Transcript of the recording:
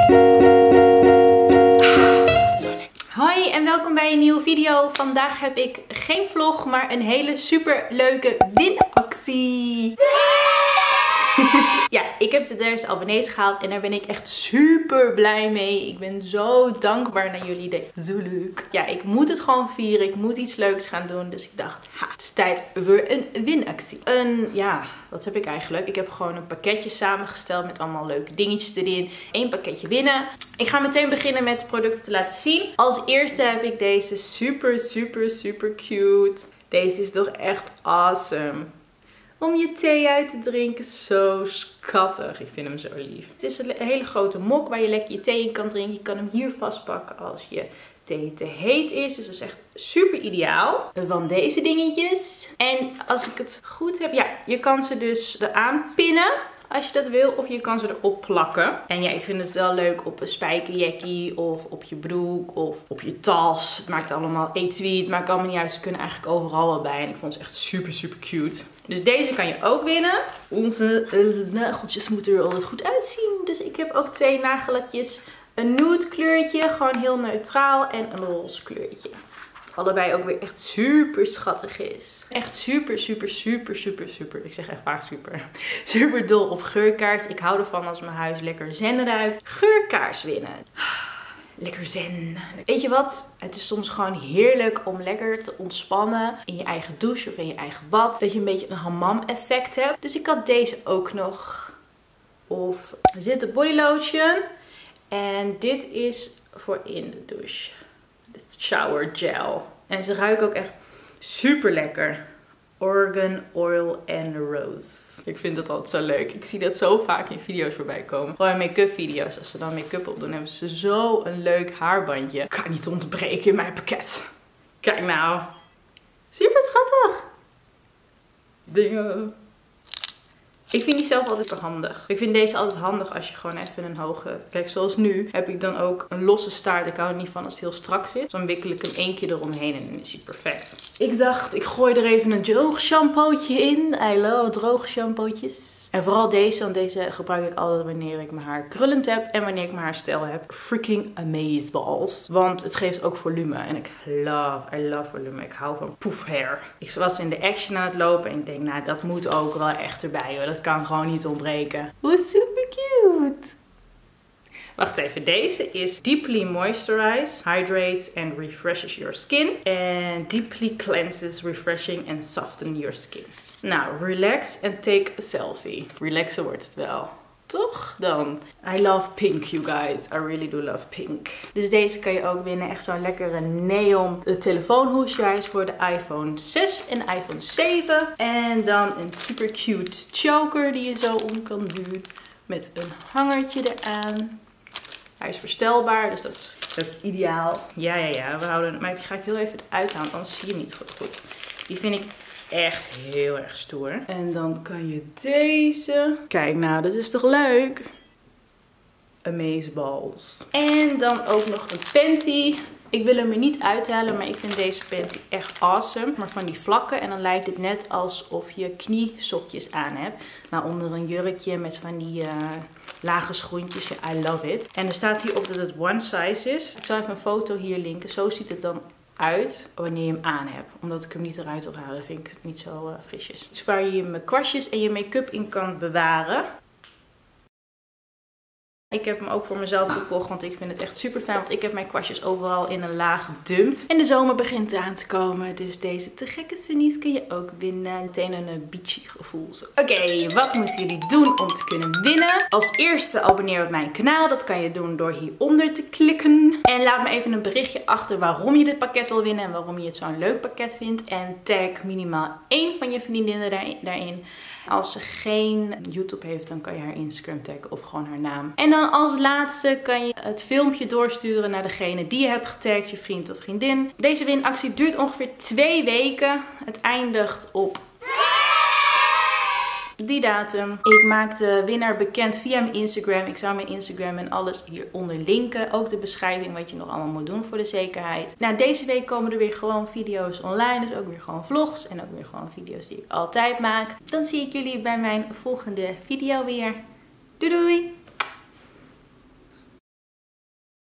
Hoi en welkom bij een nieuwe video. Vandaag heb ik geen vlog, maar een hele super leuke winactie. Ja, ik heb de 1000 abonnees gehaald en daar ben ik echt super blij mee. Ik ben zo dankbaar naar jullie. Dit is zo leuk. Ja, ik moet het gewoon vieren. Ik moet iets leuks gaan doen. Dus ik dacht, het is tijd voor een winactie. Ja, wat heb ik eigenlijk? Ik heb gewoon een pakketje samengesteld met allemaal leuke dingetjes erin. 1 pakketje winnen. Ik ga meteen beginnen met de producten te laten zien. Als eerste heb ik deze super cute. Deze is toch echt awesome. Om je thee uit te drinken. Zo schattig. Ik vind hem zo lief. Het is een hele grote mok waar je lekker je thee in kan drinken. Je kan hem hier vastpakken als je thee te heet is. Dus dat is echt super ideaal. Van deze dingetjes. En als ik het goed heb. Ja, je kan ze dus eraan pinnen. Als je dat wil. Of je kan ze erop plakken. En ja, ik vind het wel leuk op een spijkerjackie. Of op je broek. Of op je tas. Het maakt allemaal etui. Het maakt allemaal niet uit. Ze kunnen eigenlijk overal wel bij. En ik vond ze echt super cute. Dus deze kan je ook winnen. Onze nageltjes moeten er altijd goed uitzien. Dus ik heb ook 2 nagelletjes. Een nude kleurtje. Gewoon heel neutraal. En een roze kleurtje. Allebei ook weer echt super schattig is. Echt super. Ik zeg echt vaak super dol op geurkaars. Ik hou ervan als mijn huis lekker zen ruikt. Geurkaars winnen. Lekker zen. Weet je wat? Het is soms gewoon heerlijk om lekker te ontspannen in je eigen douche of in je eigen bad. Dat je een beetje een hammam effect hebt. Dus ik had deze ook nog. Of er zit een body lotion. En dit is voor in de douche. Shower gel. En ze ruiken ook echt super lekker. Organ Oil and Rose. Ik vind dat altijd zo leuk. Ik zie dat zo vaak in video's voorbij komen. Gewoon in make-up video's. Als ze dan make-up opdoen, hebben ze zo een leuk haarbandje. Kan niet ontbreken in mijn pakket. Kijk nou. Super schattig. Dingen. Ik vind die zelf altijd wel handig. Ik vind deze altijd handig als je gewoon even een hoge... Kijk, zoals nu heb ik dan ook een losse staart. Ik hou er niet van als het heel strak zit. Dan wikkel ik hem 1 keer eromheen en dan is hij perfect. Ik dacht, ik gooi er even een droog shampootje in. I love droge shampootjes. En vooral deze, want deze gebruik ik altijd wanneer ik mijn haar krullend heb. En wanneer ik mijn haar stijl heb. Freaking amazeballs. Want het geeft ook volume. En I love volume. Ik hou van poef hair. Ik was in de Action aan het lopen en ik denk, nou, dat moet ook wel echt erbij hoor. Dat kan gewoon niet ontbreken. Hoe super cute. Wacht even. Deze is Deeply Moisturize, Hydrates and Refreshes Your Skin. En Deeply Cleanses, Refreshing and Soften Your Skin. Nou, relax and take a selfie. Relaxen wordt het wel. Toch? Dan. I love pink, you guys. I really do love pink. Dus deze kan je ook winnen. Echt zo'n lekkere neon telefoonhoesje. Hij is voor de iPhone 6 en iPhone 7. En dan een super cute choker die je zo om kan doen. Met een hangertje eraan. Hij is verstelbaar, dus dat is ook ideaal. Ja. We houden, maar die ga ik heel even uithalen, anders zie je niet goed. Die vind ik echt heel erg stoer. En dan kan je deze... Kijk nou, dat is toch leuk? Amazeballs. En dan ook nog een panty. Ik wil hem er niet uithalen, maar ik vind deze panty echt awesome. Maar van die vlakken en dan lijkt het net alsof je kniesokjes aan hebt. Nou, onder een jurkje met van die lage schoentjes. Ja, I love it. En er staat hierop dat het one size is. Ik zal even een foto hier linken. Zo ziet het dan uit wanneer je hem aan hebt. Omdat ik hem niet eruit wil halen, vind ik het niet zo frisjes. Het is waar je je kwastjes en je make-up in kan bewaren. Ik heb hem ook voor mezelf gekocht, want ik vind het echt super fijn. Want ik heb mijn kwastjes overal in een laag gedumpt. En de zomer begint aan te komen. Dus deze te gekke sunnies kun je ook winnen. Meteen een beachy gevoel. Oké, wat moeten jullie doen om te kunnen winnen? Als eerste abonneer op mijn kanaal. Dat kan je doen door hieronder te klikken. En laat me even een berichtje achter waarom je dit pakket wil winnen. En waarom je het zo'n leuk pakket vindt. En tag minimaal 1 van je vriendinnen daarin. Als ze geen YouTube heeft, dan kan je haar Instagram taggen of gewoon haar naam. En dan als laatste kan je het filmpje doorsturen naar degene die je hebt getagd, je vriend of vriendin. Deze winactie duurt ongeveer 2 weken. Het eindigt op die datum. Ik maak de winnaar bekend via mijn Instagram. Ik zal mijn Instagram en alles hieronder linken. Ook de beschrijving wat je nog allemaal moet doen voor de zekerheid. Nou, deze week komen er weer gewoon video's online. Dus ook weer gewoon vlogs. En ook weer gewoon video's die ik altijd maak. Dan zie ik jullie bij mijn volgende video weer. Doei doei!